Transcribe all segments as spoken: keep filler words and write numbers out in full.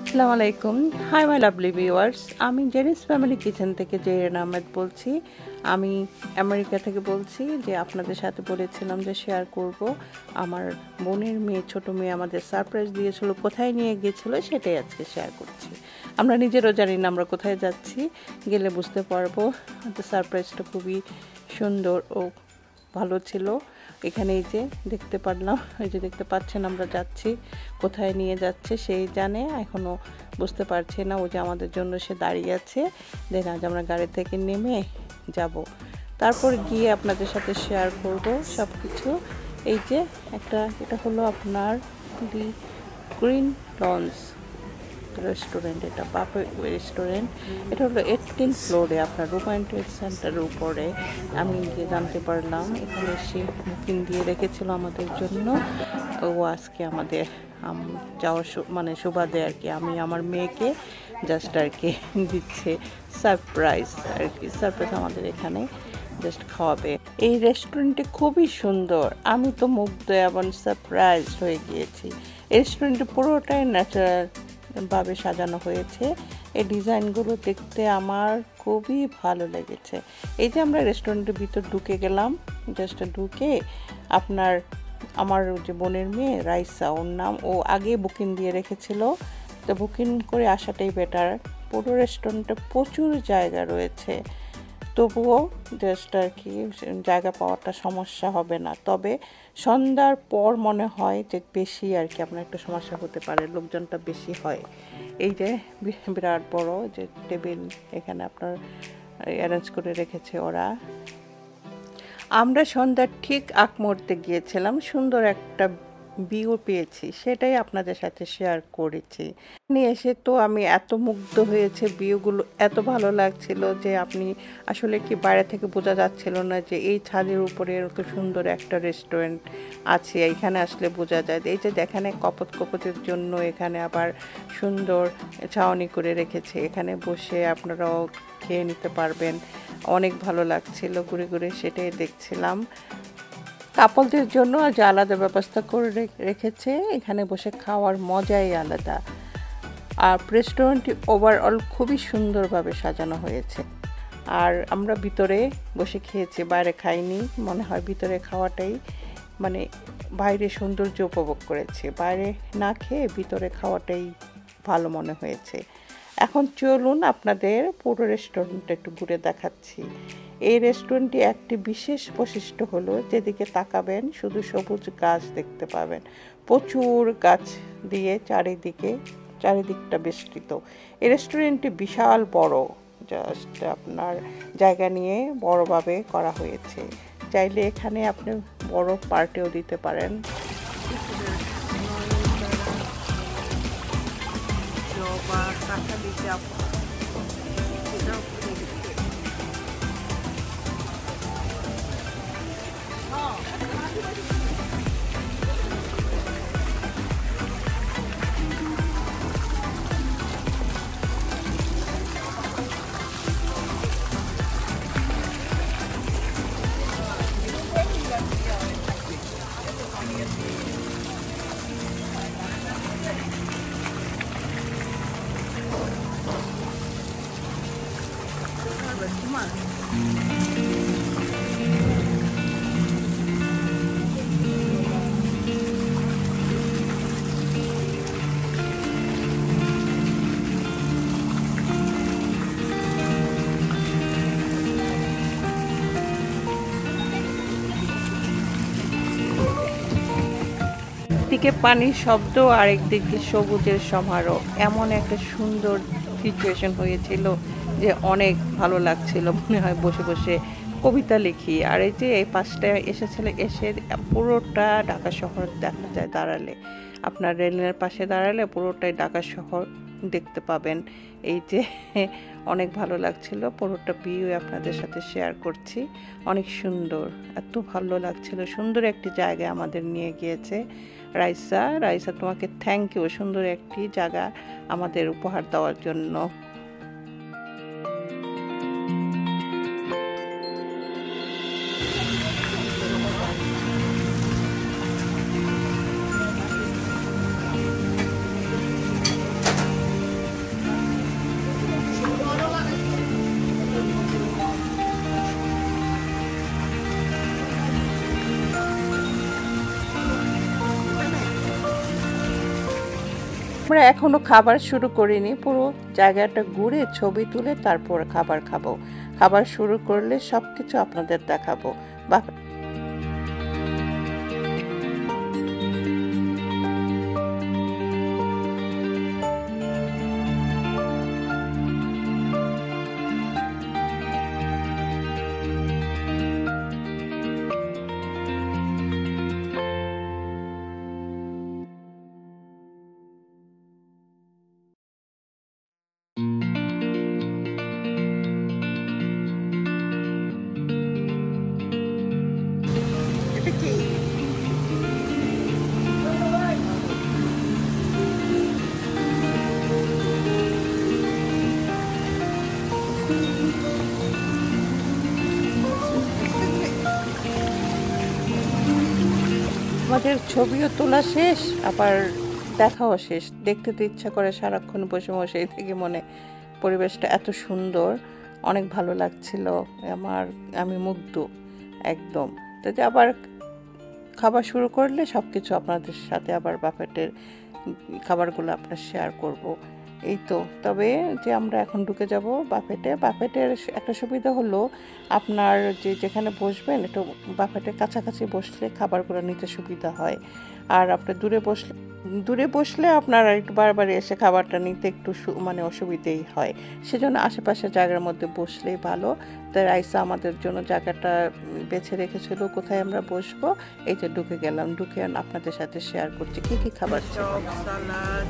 আসসালামু আলাইকুম। Hi my lovely viewers, আমি জেরিস ফ্যামিলি কিচেন থেকে জেরিন আহমেদ বলছি। আমি আমেরিকা থেকে বলছি যে আপনাদের সাথে বলেছিলাম যে শেয়ার করব আমার বোনের মেয়ে, ছোট মেয়ে আমাদের সারপ্রাইজ দিয়েছিল, কোথায় নিয়ে গিয়েছিল সেটাই আজকে শেয়ার করছি। আমরা নিজেরও জানি না আমরা কোথায় যাচ্ছি, গেলে বুঝতে পারবো। তো সারপ্রাইজটা খুবই সুন্দর ও ভালো ছিল। এখানে এই যে দেখতে পারলাম, এই যে দেখতে পাচ্ছেন আমরা যাচ্ছি, কোথায় নিয়ে যাচ্ছে সেই জানে, এখনও বুঝতে পারছি না। ও যে আমাদের জন্য সে দাঁড়িয়ে আছে, দেন আজ আমরা গাড়ি থেকে নেমে যাব, তারপর গিয়ে আপনাদের সাথে শেয়ার করব সব কিছু। এই যে একটা, এটা হলো আপনার দি গ্রিন লঞ্চ রেস্টুরেন্ট, এটা বাফে রেস্টুরেন্ট। এটা হলো এইটিন ফ্লোরে আপনার রোমান ট্রেড সেন্টারের উপরে। আমি গিয়ে জানতে পারলাম এখানে সে বুকিং দিয়ে রেখেছিল আমাদের জন্য। ও আজকে আমাদের যাওয়ার মানে সুবাদে আর কি আমি আমার মেয়েকে জাস্ট আর কি দিচ্ছে সারপ্রাইজ আর কি। সারপ্রাইজ আমাদের এখানে জাস্ট খাওয়াবে। এই রেস্টুরেন্টটি খুবই সুন্দর, আমি তো মুগ্ধ এবং সারপ্রাইজ হয়ে গিয়েছি। রেস্টুরেন্টটি পুরোটাই ন্যাচারাল ভাবে সাজানো হয়েছে। এই ডিজাইনগুলো দেখতে আমার খুবই ভালো লেগেছে। এই যে আমরা রেস্টুরেন্টের ভিতর ঢুকে গেলাম, জাস্ট ঢুকে আপনার আমার যে বোনের মেয়ে রাইসা, ওর নাম, ও আগে বুকিং দিয়ে রেখেছিল, তো বুকিং করে আসাটাই বেটার। পুরো রেস্টুরেন্টে প্রচুর জায়গা রয়েছে, তবুও জাস্ট আর কি জায়গা পাওয়াটা সমস্যা হবে না। তবে সন্ধ্যার পর মনে হয় যে বেশি আর কি আপনার একটা সমস্যা হতে পারে, লোকজনটা বেশি হয়। এই যে বিরাট বড় যে টেবিল এখানে আপনার অ্যারেঞ্জ করে রেখেছে ওরা। আমরা সন্ধ্যার ঠিক আগ মুহূর্তে গিয়েছিলাম, সুন্দর একটা ভিউ পেয়েছি, সেটাই আপনাদের সাথে শেয়ার করেছি। নিয়ে এসে তো আমি এত মুগ্ধ হয়েছে, ভিউগুলো এত ভালো লাগছিল যে আপনি আসলে কি বাইরে থেকে বোঝা যাচ্ছিল না যে এই ছাদের উপরে এত সুন্দর একটা রেস্টুরেন্ট আছে। এখানে আসলে বোঝা যায়। এই যে এখানে কপত কপতের জন্য এখানে আবার সুন্দর ছাউনি করে রেখেছে, এখানে বসে আপনারাও খেয়ে নিতে পারবেন। অনেক ভালো লাগছিল, ঘুরে ঘুরে সেটাই দেখছিলাম। কাপলদের জন্য আজ আলাদা ব্যবস্থা করে রেখেছে, এখানে বসে খাওয়ার মজাই আলাদা। আর রেস্টুরেন্টটি ওভারঅল খুবই সুন্দরভাবে সাজানো হয়েছে। আর আমরা ভিতরে বসে খেয়েছি, বাইরে খাইনি। মনে হয় ভিতরে খাওয়াটাই মানে বাইরে সৌন্দর্য উপভোগ করেছি, বাইরে না খেয়ে ভিতরে খাওয়াটাই ভালো মনে হয়েছে। এখন চলুন আপনাদের পুরো রেস্টুরেন্টটা একটু ঘুরে দেখাচ্ছি। এই রেস্টুরেন্টটি একটি বিশেষ বৈশিষ্ট্য হলো যেদিকে তাকাবেন শুধু সবুজ গাছ দেখতে পাবেন, প্রচুর গাছ দিয়ে চারিদিকে চারিদিকটা বেষ্টিত। এই রেস্টুরেন্টটি বিশাল বড়, জাস্ট আপনার জায়গা নিয়ে বড়ভাবে করা হয়েছে। চাইলে এখানে আপনি বড় পার্টিও দিতে পারেন। একদিকে পানির শব্দ আর একদিকে সবুজের সমারোহ, এমন একটা সুন্দর সিচুয়েশন হয়েছিল যে অনেক ভালো লাগছিল, মনে হয় বসে বসে কবিতা লিখি। আর এই যে এই পাশটায় এসেছিল, এসে পুরোটা ঢাকা শহর দেখা যায় দাঁড়ালে, আপনার রেলের পাশে দাঁড়ালে পুরোটাই ঢাকা শহর দেখতে পাবেন। এই যে অনেক ভালো লাগছিল, পুরোটা ভিউ আপনাদের সাথে শেয়ার করছি। অনেক সুন্দর, এত ভালো লাগছিল, সুন্দর একটি জায়গায় আমাদের নিয়ে গিয়েছে রাইসা। রাইসা তোমাকে থ্যাংক ইউ, সুন্দর একটি জায়গা আমাদের উপহার দেওয়ার জন্য। আমরা এখনো খাবার শুরু করিনি, পুরো জায়গাটা ঘুরে ছবি তুলে তারপর খাবার খাবো। খাবার শুরু করলে সবকিছু আপনাদের দেখাবো। বাহ, আমাদের ছবিও তোলা শেষ, আবার দেখাও শেষ। দেখতে তো ইচ্ছা করে সারাক্ষণ বসে বসে, এই থেকে মনে পরিবেশটা এত সুন্দর, অনেক ভালো লাগছিল আমার, আমি মুগ্ধ একদম। তাতে আবার খাবার শুরু করলে সব কিছু আপনাদের সাথে আবার বাফেটের খাবারগুলো আপনার শেয়ার করব। এই তো, তবে যে আমরা এখন ঢুকে যাব বাফেটে। বাফেটের একটা সুবিধা হলো আপনার যে যেখানে বসবেন একটু বাফেটের কাছাকাছি বসলে খাবারগুলো নিতে সুবিধা হয়। আর আপনি দূরে বসলে দূরে বসলে আপনার একটু বারবার এসে খাবারটা নিতে একটু মানে অসুবিধেই হয়। সেজন্য আশেপাশের জায়গার মধ্যে বসলেই ভালো। তাই রাইসা আমাদের জন্য জায়গাটা বেছে রেখেছিল কোথায় আমরা বসবো। এই যে ঢুকে গেলাম, ঢুকে আপনাদের সাথে শেয়ার করছি কি কি খাবার। চপ, সালাদ,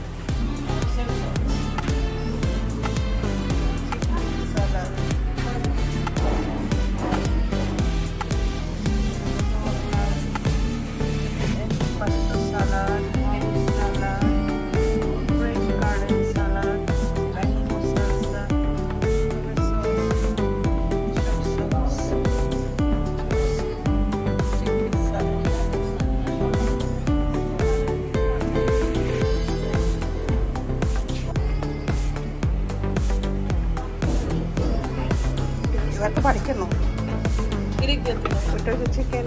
বাড়ি কেন ওটা হচ্ছে চিকেন।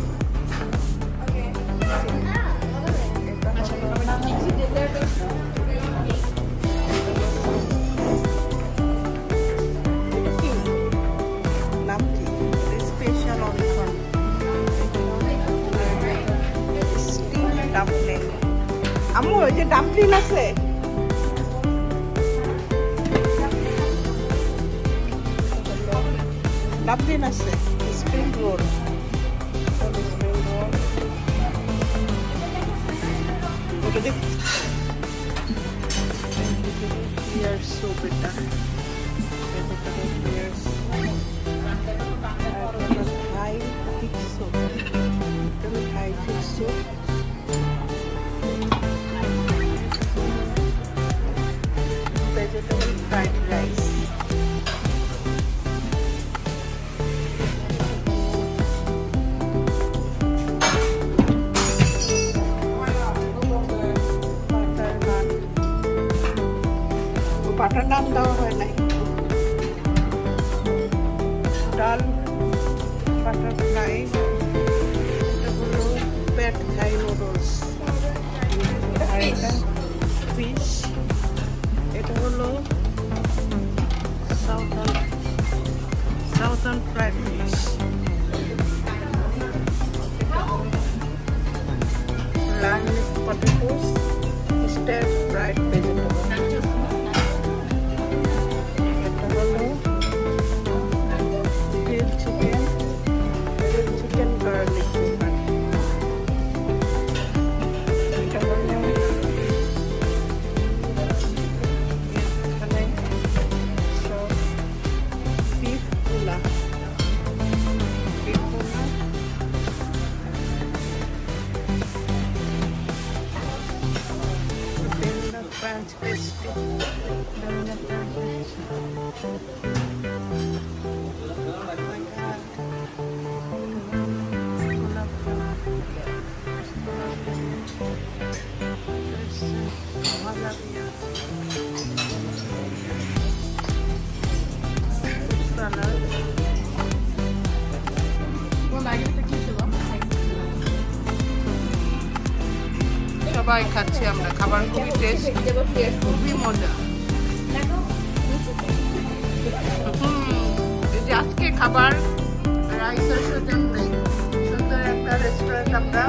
নাম কি? Special onion steam dumpling. আম্মু ওই যে ডাম্পলিং আছে, ডাম্পলিং আছে, স্প্রিং রোল, স্প্রিং রোল ওটা দেখ। পিয়ার স্যুপ, এটা পিয়ার থাই ফিশ স্যুপ, এটা Thai fish soup, vegetable fried rice, butter নাম দেওয়া হয় নাই, ডাল, বাটার ফ্রাই, এটা হলো প্যাট থাই নুডলস, আর এটা ফিশ, এটা হলো সাউথার্ন সাউথার্ন ফ্রাইড ফিশ, লার্ন potatoes, stir fried vegetable, French pastry, banana pancakes. সবাই খাচ্ছি আমরা, খাবার খুবই টেস্ট, খুবই মজা। এই যে আজকে খাবার রাইসার সাথে সুন্দর একটা রেস্টুরেন্ট আমরা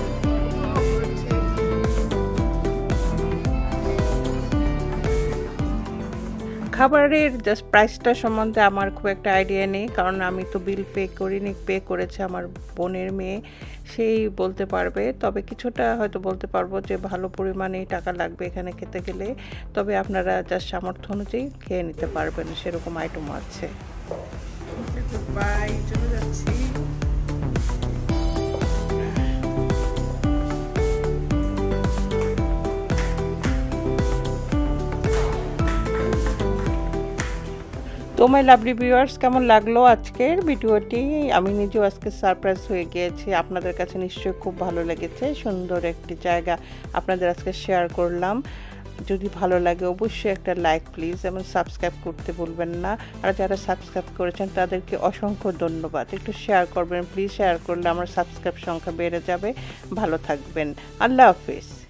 খাবারের জাস্ট প্রাইসটা সম্বন্ধে আমার খুব একটা আইডিয়া নেই, কারণ আমি তো বিল পে করিনি, পে করেছে আমার বোনের মেয়ে, সেই বলতে পারবে। তবে কিছুটা হয়তো বলতে পারবো যে ভালো পরিমাণেই টাকা লাগবে এখানে খেতে গেলে, তবে আপনারা জাস্ট সামর্থ্য অনুযায়ী খেয়ে নিতে পারবেন, সেরকম আইটেম আছে। বাই, চলে যাচ্ছি। তো মাই লাভলি ভিউয়ার্স, কেমন লাগলো আজকের ভিডিওটি? আমি নিজেও আজকে সারপ্রাইজ হয়ে গিয়েছি, আপনাদের কাছে নিশ্চয়ই খুব ভালো লেগেছে। সুন্দর একটি জায়গা আপনাদের আজকে শেয়ার করলাম। যদি ভালো লাগে অবশ্যই একটা লাইক প্লিজ, এবং সাবস্ক্রাইব করতে ভুলবেন না। আর যারা সাবস্ক্রাইব করেছেন তাদেরকে অসংখ্য ধন্যবাদ। একটু শেয়ার করবেন প্লিজ, শেয়ার করলে আমার সাবস্ক্রাইব সংখ্যা বেড়ে যাবে। ভালো থাকবেন, আল্লাহ হাফিজ।